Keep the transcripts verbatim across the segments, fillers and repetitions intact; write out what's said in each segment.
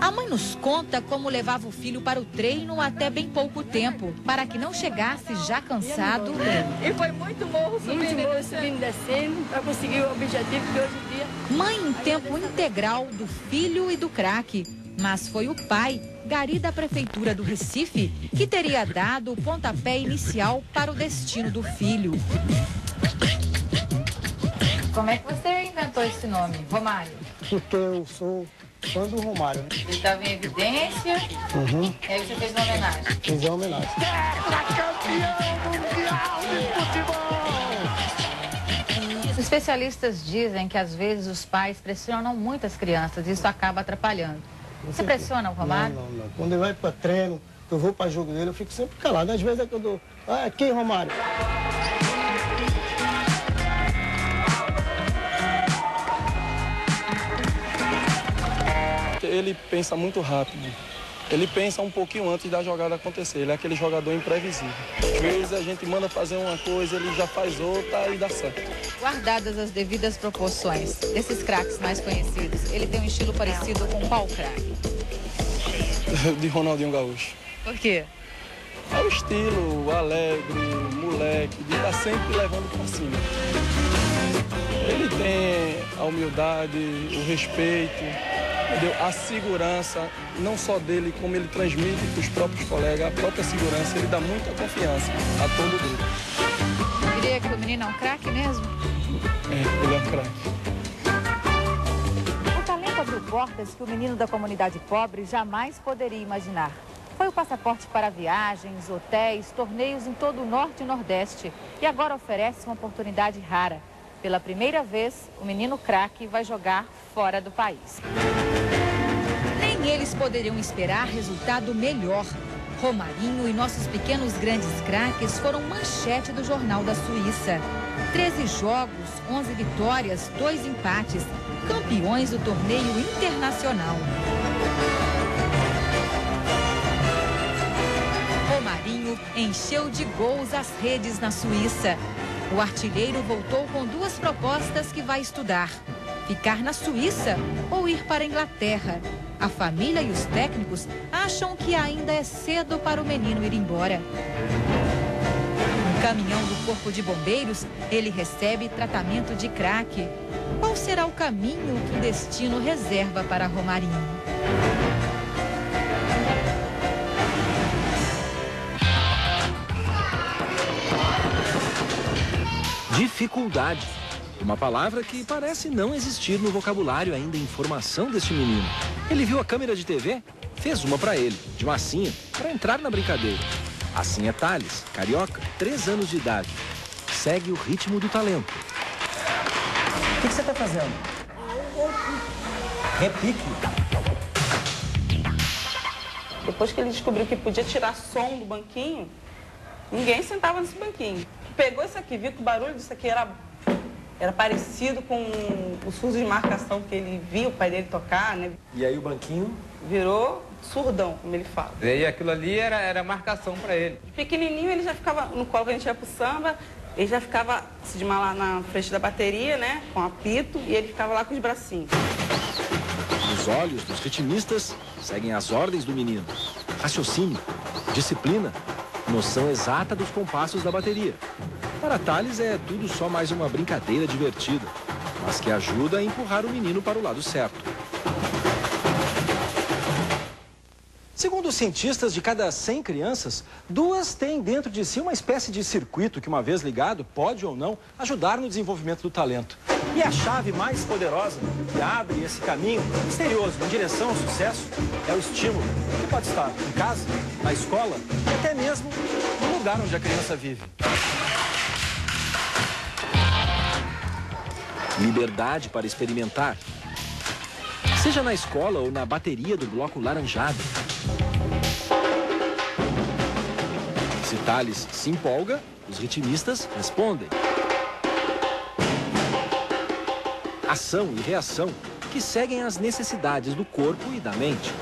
A mãe nos conta como levava o filho para o treino até bem pouco tempo, para que não chegasse já cansado. E foi muito morro subindo e descendo. subindo e descendo para conseguir o objetivo que hoje em dia... Mãe em tempo integral do filho e do craque. Mas foi o pai, gari da Prefeitura do Recife, que teria dado o pontapé inicial para o destino do filho. Como é que você inventou esse nome, Romário? Porque eu sou fã do Romário, né? Ele estava em evidência, uhum. E aí você fez uma homenagem. Fiz uma homenagem. Campeão mundial de futebol! Os especialistas dizem que às vezes os pais pressionam muito as crianças e isso acaba atrapalhando. Você pressiona o Romário? Não, não, não. Quando ele vai para treino, eu vou para jogo dele, eu fico sempre calado. Às vezes é que eu dou... Ah, aqui, Romário. Ele pensa muito rápido. Ele pensa um pouquinho antes da jogada acontecer. Ele é aquele jogador imprevisível. Às vezes a gente manda fazer uma coisa, ele já faz outra e dá certo. Guardadas as devidas proporções desses craques mais conhecidos, ele tem um estilo parecido com qual craque? De Ronaldinho Gaúcho. Por quê? É o estilo alegre, moleque, de estar sempre levando para cima. Ele tem a humildade, o respeito, entendeu? A segurança, não só dele, como ele transmite para os próprios colegas, a própria segurança, ele dá muita confiança a todo grupo. Diria que o menino é um craque mesmo? É, ele é um craque. O talento abriu portas que o menino da comunidade pobre jamais poderia imaginar. Foi o passaporte para viagens, hotéis, torneios em todo o Norte e Nordeste. E agora oferece uma oportunidade rara. Pela primeira vez, o menino craque vai jogar fora do país. Nem eles poderiam esperar resultado melhor. Romarinho e nossos pequenos grandes craques foram manchete do Jornal da Suíça. treze jogos, onze vitórias, dois empates. Campeões do torneio internacional. Romarinho encheu de gols as redes na Suíça. O artilheiro voltou com duas propostas que vai estudar: ficar na Suíça ou ir para a Inglaterra. A família e os técnicos acham que ainda é cedo para o menino ir embora. No caminhão do Corpo de Bombeiros, ele recebe tratamento de craque. Qual será o caminho que o destino reserva para Romarinho? Dificuldade. Uma palavra que parece não existir no vocabulário ainda em formação deste menino. Ele viu a câmera de T V, fez uma para ele, de massinha, para entrar na brincadeira. Assim é Thales, carioca, três anos de idade. Segue o ritmo do talento. O que, que você está fazendo? Repique. Depois que ele descobriu que podia tirar som do banquinho, ninguém sentava nesse banquinho. Pegou isso aqui, viu que o barulho disso aqui era, era parecido com o surdo de marcação que ele via o pai dele tocar, né? E aí o banquinho? Virou surdão, como ele fala. E aquilo ali era, era marcação para ele. Pequenininho, ele já ficava no colo, que a gente ia pro samba, ele já ficava se de lá na frente da bateria, né? Com apito, e ele ficava lá com os bracinhos. Os olhos dos ritmistas seguem as ordens do menino. Raciocínio, disciplina, noção exata dos compassos da bateria. Para Thales é tudo só mais uma brincadeira divertida, mas que ajuda a empurrar o menino para o lado certo. Segundo os cientistas, de cada cem crianças, duas têm dentro de si uma espécie de circuito que, uma vez ligado, pode ou não ajudar no desenvolvimento do talento. E a chave mais poderosa que abre esse caminho misterioso em direção ao sucesso é o estímulo, que pode estar em casa, na escola e até mesmo no lugar onde a criança vive. Liberdade para experimentar. Seja na escola ou na bateria do bloco laranjado. Se Thales se empolga, os ritmistas respondem. Ação e reação que seguem as necessidades do corpo e da mente.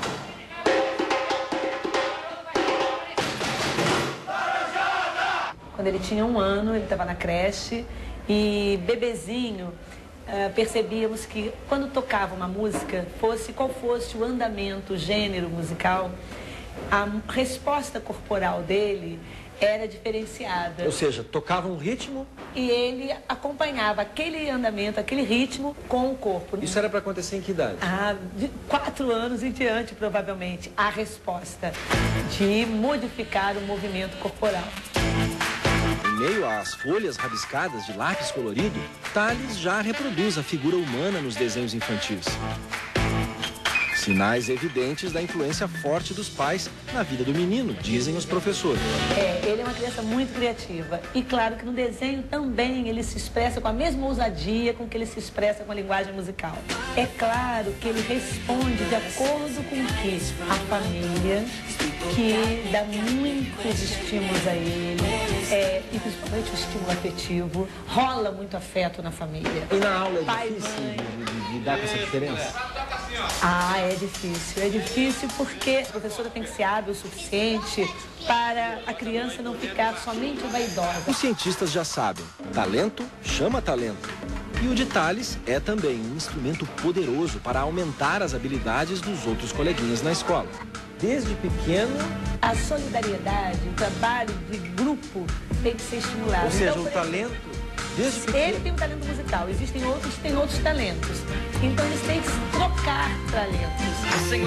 Quando ele tinha um ano, ele estava na creche e bebezinho, uh, percebíamos que quando tocava uma música, fosse qual fosse o andamento, o gênero musical, a resposta corporal dele era diferenciada. Ou seja, tocava um ritmo... E ele acompanhava aquele andamento, aquele ritmo com o corpo. Isso era para acontecer em que idade? Ah, de quatro anos em diante, provavelmente, a resposta de modificar o movimento corporal. Em meio às folhas rabiscadas de lápis colorido, Thales já reproduz a figura humana nos desenhos infantis. Sinais evidentes da influência forte dos pais na vida do menino, dizem os professores. É, ele é uma criança muito criativa. E claro que no desenho também ele se expressa com a mesma ousadia com que ele se expressa com a linguagem musical. É claro que ele responde de acordo com o que a família, que dá muitos estímulos a ele, é, e principalmente o estímulo afetivo, rola muito afeto na família. E na aula é Pai, difícil mãe. de, de lidar com essa diferença? Ah, é difícil. É difícil porque a professora tem que ser hábil o suficiente para a criança não ficar somente vaidosa. Os cientistas já sabem, talento chama talento. E o de Thales é também um instrumento poderoso para aumentar as habilidades dos outros coleguinhas na escola. Desde pequeno... A solidariedade, o trabalho de grupo tem que ser estimulado. Ou seja, então, o talento, desde pequeno... Ele tem um talento musical, existem outros que têm outros talentos. Então eles têm que trocar talentos.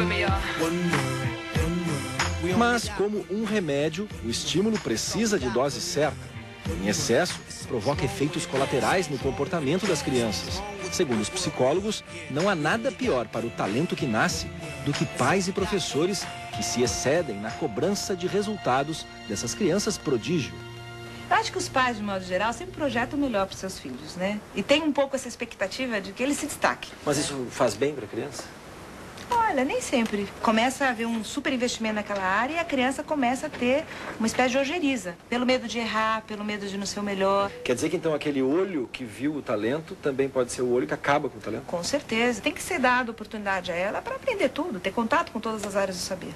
Mas, como um remédio, o estímulo precisa de dose certa. Em excesso, provoca efeitos colaterais no comportamento das crianças. Segundo os psicólogos, não há nada pior para o talento que nasce do que pais e professores que se excedem na cobrança de resultados dessas crianças prodígio. Eu acho que os pais, de modo geral, sempre projetam o melhor para os seus filhos, né? E tem um pouco essa expectativa de que ele se destaque. Mas isso faz bem para a criança? Olha, nem sempre. Começa a haver um super investimento naquela área e a criança começa a ter uma espécie de ojeriza. Pelo medo de errar, pelo medo de não ser o melhor. Quer dizer que então aquele olho que viu o talento também pode ser o olho que acaba com o talento? Com certeza. Tem que ser dada oportunidade a ela para aprender tudo, ter contato com todas as áreas do saber.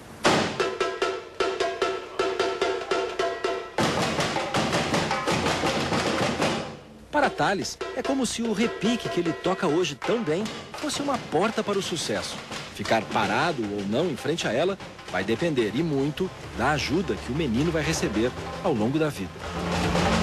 Para Thales, é como se o repique que ele toca hoje tão bem fosse uma porta para o sucesso. Ficar parado ou não em frente a ela vai depender, e muito, da ajuda que o menino vai receber ao longo da vida.